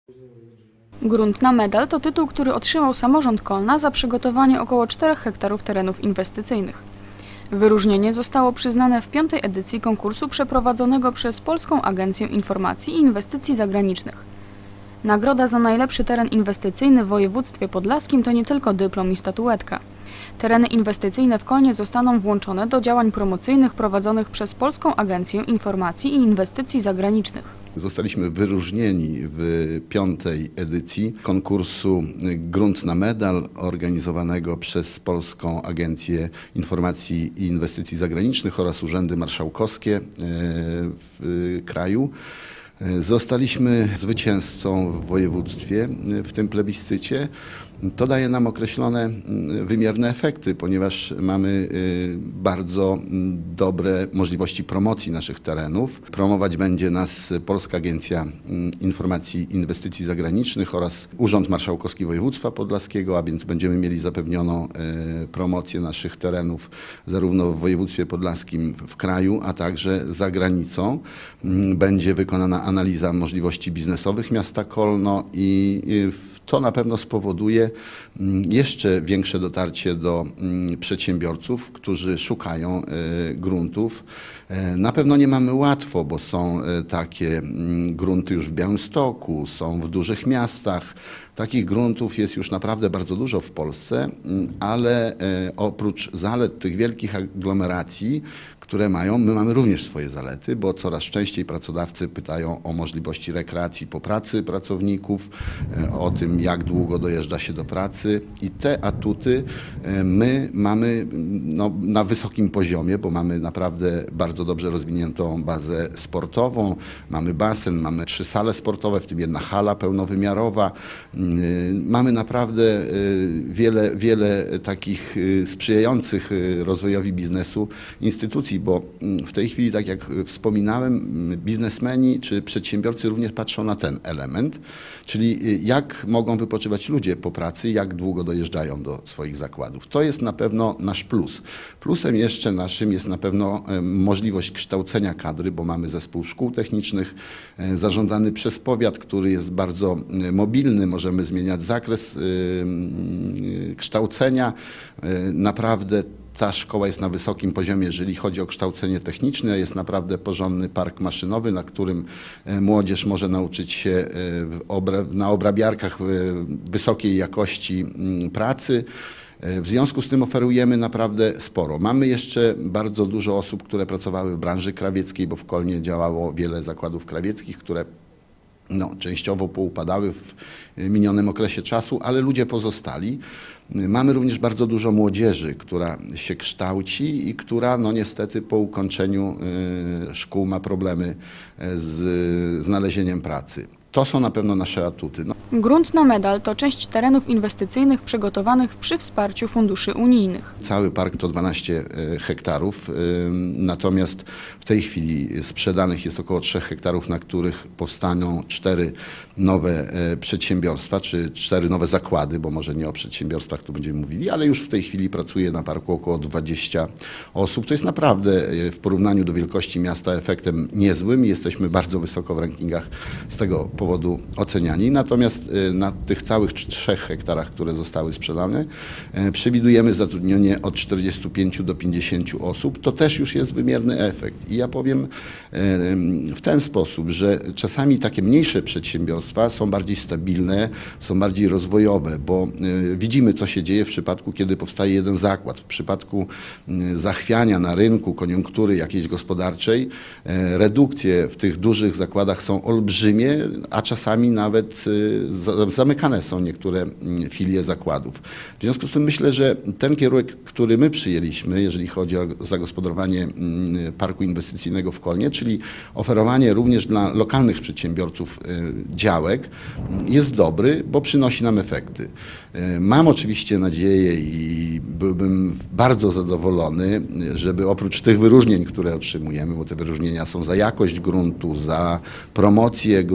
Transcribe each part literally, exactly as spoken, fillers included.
Grunt na medal to tytuł, który otrzymał samorząd Kolna za przygotowanie około czterech hektarów terenów inwestycyjnych. Wyróżnienie zostało przyznane w piątej edycji konkursu przeprowadzonego przez Polską Agencję Informacji i Inwestycji Zagranicznych. Nagroda za najlepszy teren inwestycyjny w województwie podlaskim to nie tylko dyplom i statuetka. Tereny inwestycyjne w Kolnie zostaną włączone do działań promocyjnych prowadzonych przez Polską Agencję Informacji i Inwestycji Zagranicznych. Zostaliśmy wyróżnieni w piątej edycji konkursu Grunt na medal organizowanego przez Polską Agencję Informacji i Inwestycji Zagranicznych oraz urzędy marszałkowskie w kraju. Zostaliśmy zwycięzcą w województwie w tym plebiscycie. To daje nam określone wymierne efekty, ponieważ mamy bardzo dobre możliwości promocji naszych terenów. Promować będzie nas Polska Agencja Informacji i Inwestycji Zagranicznych oraz Urząd Marszałkowski Województwa Podlaskiego, a więc będziemy mieli zapewnioną promocję naszych terenów zarówno w województwie podlaskim, w kraju, a także za granicą. Będzie wykonana analiza możliwości biznesowych miasta Kolno i to na pewno spowoduje jeszcze większe dotarcie do przedsiębiorców, którzy szukają gruntów. Na pewno nie mamy łatwo, bo są takie grunty już w Białymstoku, są w dużych miastach. Takich gruntów jest już naprawdę bardzo dużo w Polsce, ale oprócz zalet tych wielkich aglomeracji, które mają, my mamy również swoje zalety, bo coraz częściej pracodawcy pytają o możliwości rekreacji po pracy pracowników, o tym, jak długo dojeżdża się do pracy i te atuty my mamy no, na wysokim poziomie, bo mamy naprawdę bardzo dobrze rozwiniętą bazę sportową, mamy basen, mamy trzy sale sportowe, w tym jedna hala pełnowymiarowa. Mamy naprawdę wiele, wiele takich sprzyjających rozwojowi biznesu instytucji, bo w tej chwili, tak jak wspominałem, biznesmeni czy przedsiębiorcy również patrzą na ten element, czyli jak mogą wypoczywać ludzie po pracy, jak długo dojeżdżają do swoich zakładów. To jest na pewno nasz plus. Plusem jeszcze naszym jest na pewno możliwość kształcenia kadry, bo mamy zespół szkół technicznych zarządzany przez powiat, który jest bardzo mobilny, możemy zmieniać zakres kształcenia. Naprawdę ta szkoła jest na wysokim poziomie, jeżeli chodzi o kształcenie techniczne. Jest naprawdę porządny park maszynowy, na którym młodzież może nauczyć się na obrabiarkach wysokiej jakości pracy. W związku z tym oferujemy naprawdę sporo. Mamy jeszcze bardzo dużo osób, które pracowały w branży krawieckiej, bo w Kolnie działało wiele zakładów krawieckich, które no, częściowo poupadały w minionym okresie czasu, ale ludzie pozostali. Mamy również bardzo dużo młodzieży, która się kształci i która no niestety po ukończeniu szkół ma problemy z znalezieniem pracy. To są na pewno nasze atuty. No. Grunt na medal to część terenów inwestycyjnych przygotowanych przy wsparciu funduszy unijnych. Cały park to dwanaście hektarów, natomiast w tej chwili sprzedanych jest około trzech hektarów, na których powstaną cztery nowe przedsiębiorstwa, czy cztery nowe zakłady, bo może nie o przedsiębiorstwach tu będziemy mówili, ale już w tej chwili pracuje na parku około dwadzieścia osób. To jest naprawdę w porównaniu do wielkości miasta efektem niezłym i jesteśmy bardzo wysoko w rankingach z tego powodu oceniani. Natomiast na tych całych trzech hektarach, które zostały sprzedane, przewidujemy zatrudnienie od czterdziestu pięciu do pięćdziesięciu osób. To też już jest wymierny efekt. I ja powiem w ten sposób, że czasami takie mniejsze przedsiębiorstwa są bardziej stabilne, są bardziej rozwojowe, bo widzimy, co się dzieje w przypadku, kiedy powstaje jeden zakład. W przypadku zachwiania na rynku, koniunktury jakiejś gospodarczej, redukcje w tych dużych zakładach są olbrzymie, a czasami nawet zamykane są niektóre filie zakładów. W związku z tym myślę, że ten kierunek, który my przyjęliśmy, jeżeli chodzi o zagospodarowanie parku inwestycyjnego w Kolnie, czyli oferowanie również dla lokalnych przedsiębiorców działek, jest dobry, bo przynosi nam efekty. Mam oczywiście nadzieję i byłbym bardzo zadowolony, żeby oprócz tych wyróżnień, które otrzymujemy, bo te wyróżnienia są za jakość gruntu, za promocję gruntu,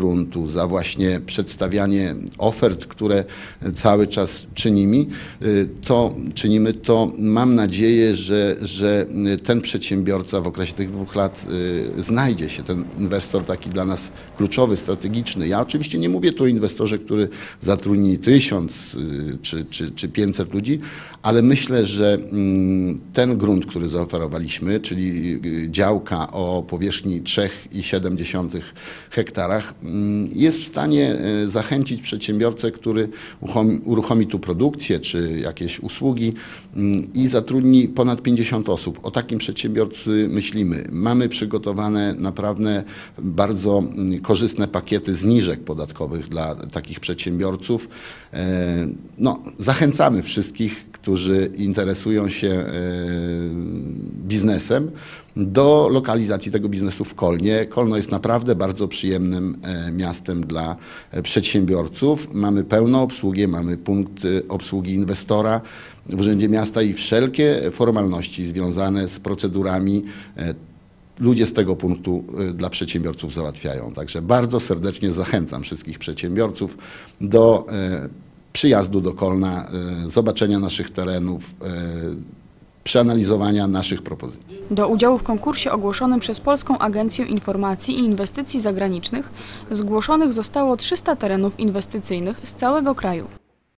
czasu, za właśnie przedstawianie ofert, które cały czas czynimy, to czynimy, to mam nadzieję, że, że ten przedsiębiorca w okresie tych dwóch lat znajdzie się, ten inwestor taki dla nas kluczowy, strategiczny. Ja oczywiście nie mówię tu o inwestorze, który zatrudni tysiąc czy, czy, czy pięćset ludzi, ale myślę, że ten grunt, który zaoferowaliśmy, czyli działka o powierzchni trzy i siedem dziesiątych hektarach, jest w stanie zachęcić przedsiębiorcę, który uruchomi tu produkcję czy jakieś usługi i zatrudni ponad pięćdziesiąt osób. O takim przedsiębiorcy myślimy. Mamy przygotowane naprawdę bardzo korzystne pakiety zniżek podatkowych dla takich przedsiębiorców. No, zachęcamy wszystkich, którzy interesują się biznesem, do lokalizacji tego biznesu w Kolnie. Kolno jest naprawdę bardzo przyjemnym miastem dla przedsiębiorców. Mamy pełną obsługę, mamy punkt obsługi inwestora w Urzędzie Miasta i wszelkie formalności związane z procedurami ludzie z tego punktu dla przedsiębiorców załatwiają. Także bardzo serdecznie zachęcam wszystkich przedsiębiorców do przyjazdu do Kolna, zobaczenia naszych terenów, przeanalizowania naszych propozycji. Do udziału w konkursie ogłoszonym przez Polską Agencję Informacji i Inwestycji Zagranicznych zgłoszonych zostało trzysta terenów inwestycyjnych z całego kraju.